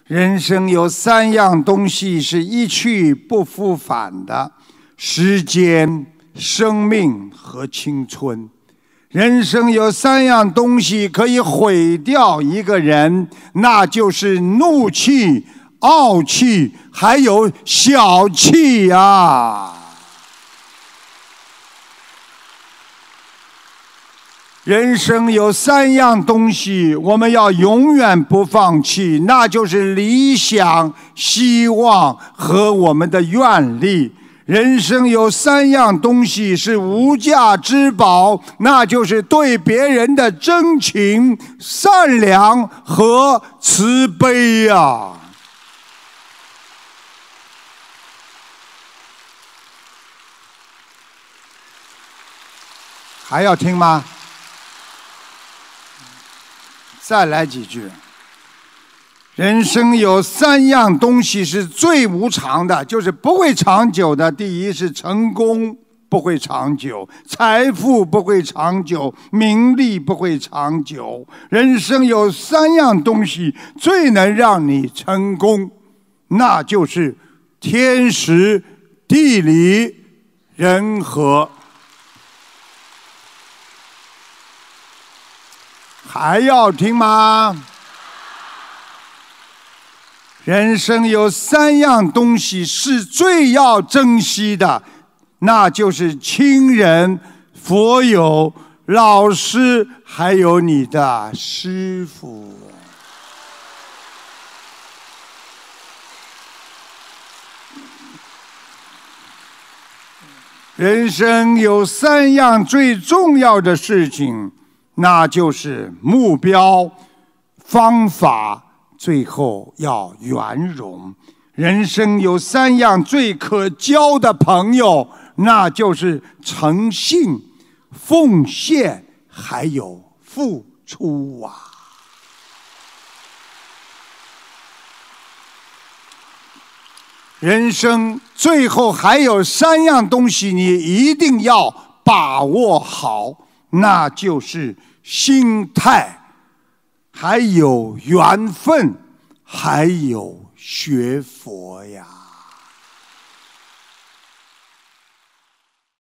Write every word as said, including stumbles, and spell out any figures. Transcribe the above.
人生有三样东西是一去不复返的：时间、生命和青春。人生有三样东西可以毁掉一个人，那就是怒气、傲气，还有小气呀、啊。人生有三样东西，我们要永远不放弃，那就是理想、希望和我们的愿力。人生有三样东西是无价之宝，那就是对别人的真情、善良和慈悲呀、啊。还要听吗？再来几句。人生有三样东西是最无常的，就是不会长久的。第一是成功不会长久，财富不会长久，名利不会长久。人生有三样东西最能让你成功，那就是天时、地利、人和。还要听吗？人生有三样东西是最要珍惜的，那就是亲人、佛友、老师，还有你的师父。人生有三样最重要的事情，那就是目标、方法，最后要圆融。人生有三样最可交的朋友，那就是诚信、奉献，还有付出啊！人生最后还有三样东西，你一定要把握好，那就是心态，还有缘分，还有学佛呀。